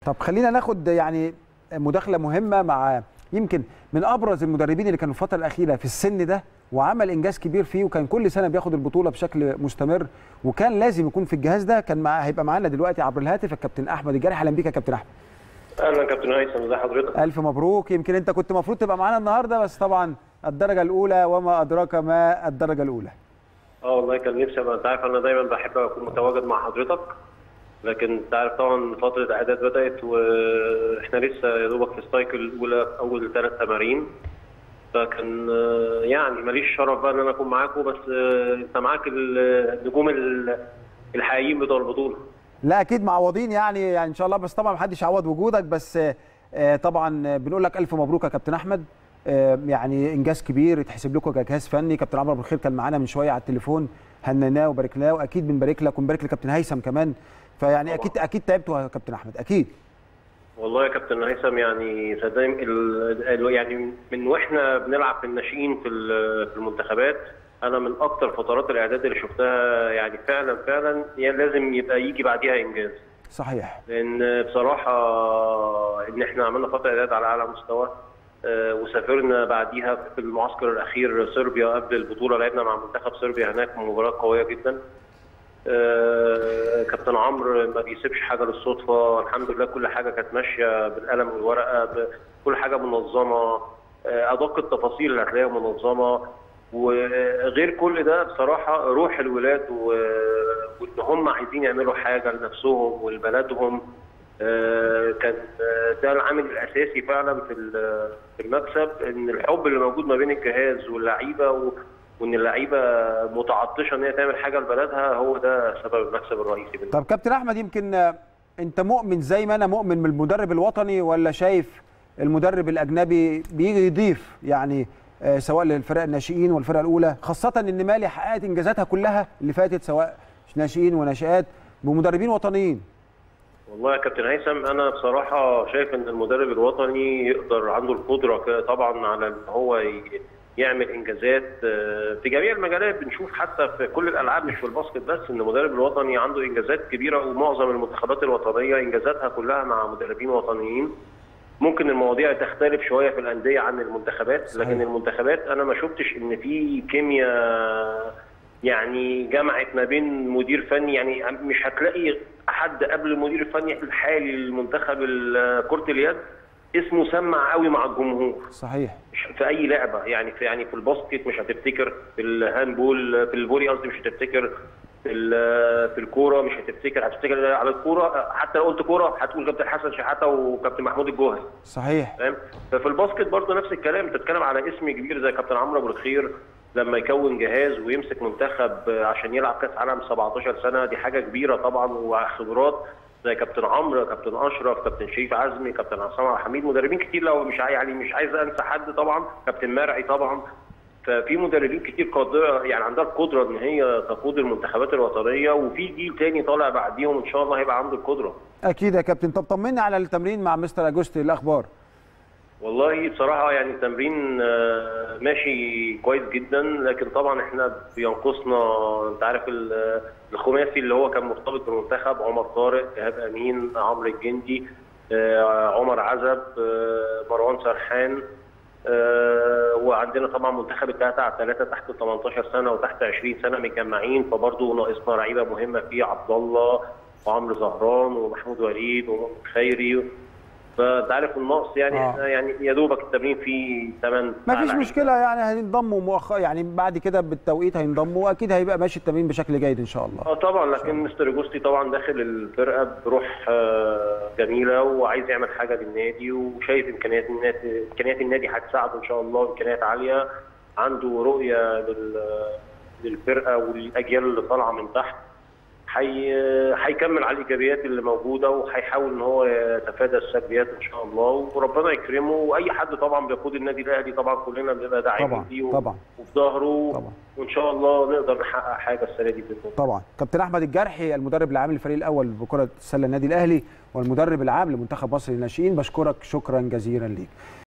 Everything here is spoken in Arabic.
طب خلينا ناخد يعني مداخله مهمه مع يمكن من ابرز المدربين اللي كانوا في الفتره الاخيره في السن ده وعمل انجاز كبير فيه، وكان كل سنه بياخد البطوله بشكل مستمر، وكان لازم يكون في الجهاز ده. كان هيبقى معانا دلوقتي عبر الهاتف الكابتن احمد الجرحي. اهلا بيك يا كابتن احمد. اهلا كابتن هيثم، ازي حضرتك؟ الف مبروك. يمكن انت كنت المفروض تبقى معانا النهارده، بس طبعا الدرجه الاولى وما ادراك ما الدرجه الاولى. والله كان نفسي ابقى، انت عارف انا دايما بحب اكون متواجد مع حضرتك، لكن انت عارف طبعا فتره اعداد بدات واحنا لسه يا دوبك في السايكل الاولى في اول 3 تمارين، فكان يعني ماليش شرف بقى ان انا اكون معاكم، بس انت معاك النجوم الحقيقيين بتوع البطوله. لا اكيد معوضين يعني ان شاء الله، بس طبعا محدش يعوض وجودك. بس طبعا بنقول لك الف مبروك يا كابتن احمد، يعني انجاز كبير يتحسب لكم كجهاز فني. كابتن عمرو بالخير كان معانا من شويه على التليفون، هنناه وباركناه، واكيد بنبارك لك ونبارك لكابتن هيثم كمان. فيعني طبعا. اكيد تعبتوا يا كابتن احمد اكيد. والله يا كابتن هيثم يعني صدقني يعني من واحنا بنلعب في الناشئين في المنتخبات، انا من اكتر فترات الاعداد اللي شفتها يعني فعلا يعني لازم يبقى يجي بعديها انجاز. صحيح. لان بصراحه ان احنا عملنا فتره اعداد على اعلى مستوى، وسافرنا بعديها في المعسكر الاخير صربيا قبل البطوله، لعبنا مع منتخب صربيا هناك مباراه قويه جدا. كابتن عمرو ما بيسيبش حاجه للصدفه، الحمد لله كل حاجه كانت ماشيه بالقلم والورقه، كل حاجه منظمه، ادق التفاصيل اللي هتلاقيها منظمه. وغير كل ده بصراحه روح الولاد وان هم عايزين يعملوا حاجه لنفسهم ولبلدهم، كان ده العامل الاساسي فعلا في المكسب، ان الحب اللي موجود ما بين الجهاز واللعيبه وان اللعيبه متعطشه ان هي تعمل حاجه لبلدها، هو ده سبب المكسب الرئيسي بالنسبه. طب كابتن احمد، يمكن انت مؤمن زي ما انا مؤمن من المدرب الوطني، ولا شايف المدرب الاجنبي بيجي يضيف يعني سواء للفرق الناشئين والفرق الاولى، خاصه ان مالي حققت انجازاتها كلها اللي فاتت سواء ناشئين وناشئات بمدربين وطنيين؟ والله يا كابتن هيثم انا بصراحه شايف ان المدرب الوطني يقدر، عنده القدره طبعا على ان هو يعمل انجازات في جميع المجالات. بنشوف حتى في كل الالعاب مش في الباسكت بس ان المدرب الوطني عنده انجازات كبيره، ومعظم المنتخبات الوطنيه انجازاتها كلها مع مدربين وطنيين. ممكن المواضيع تختلف شويه في الانديه عن المنتخبات، صحيح. لكن المنتخبات انا ما شفتش ان في كيمياء يعني جمعت ما بين مدير فني، يعني مش هتلاقي حد قبل المدير الفني الحالي للمنتخب كرة اليد اسمه سمع قوي مع الجمهور. صحيح. في اي لعبه، يعني في الباسكت مش هتفتكر، في الهاندبول، في الفولي قصدي مش هتفتكر، في الكوره مش هتفتكر على الكوره، حتى لو قلت كوره هتقول كابتن حسن شحاته وكابتن محمود الجوهري. صحيح. فاهم؟ ففي الباسكت برضه نفس الكلام، انت بتتكلم على اسم كبير زي كابتن عمرو ابو الخير، لما يكون جهاز ويمسك منتخب عشان يلعب كاس عالم 17 سنه، دي حاجه كبيره طبعا، وخبرات زي كابتن عمرو، كابتن اشرف، كابتن شريف عزمي، كابتن عصام عبد الحميد، مدربين كتير، لو مش عايز انسى حد طبعا، كابتن مرعي طبعا. ففي مدربين كتير قادره، يعني عندها القدره ان هي تقود المنتخبات الوطنيه، وفي جيل تاني طالع بعديهم ان شاء الله هيبقى عنده القدره. اكيد يا كابتن. طب طمنا على التمرين مع مستر اجوستي، الاخبار؟ والله بصراحه يعني التمرين ماشي كويس جدا، لكن طبعا احنا بينقصنا، انت عارف الخماسي اللي هو كان مرتبط بالمنتخب، عمر طارق، ايهاب امين، عمرو الجندي، عمر عزب، مروان سرحان، وعندنا طبعا منتخب الثلاثه على الثلاثه تحت 18 سنه وتحت 20 سنه متجمعين، فبرضه ناقصنا لعيبه مهمه فيه، عبد الله وعمرو زهران ومحمود وليد ومحمود خيري. فانت عارف النقص يعني احنا يعني يا دوبك التمرين فيه 8. ما فيش مشكله، يعني هينضموا يعني بعد كده بالتوقيت هينضموا، واكيد هيبقى ماشي التمرين بشكل جيد ان شاء الله. طبعا، لكن مستر جوستي طبعا داخل الفرقه بروح جميله، وعايز يعمل حاجه للنادي، وشايف امكانيات النادي هتساعده ان شاء الله، امكانيات عاليه، عنده رؤيه للفرقه والاجيال اللي طالعه من تحت. هيكمل على الايجابيات اللي موجوده، وهيحاول ان هو يتفادى السلبيات ان شاء الله، وربنا يكرمه. واي حد طبعا بيقود النادي الاهلي طبعا كلنا بنبقى داعمين ليه وفي ظهره، وان شاء الله نقدر نحقق حاجه السنه دي باذن الله. طبعا. كابتن احمد الجرحي، المدرب العام للفريق الاول بكره السله النادي الاهلي والمدرب العام لمنتخب مصر للناشئين، بشكرك شكرا جزيلا ليك.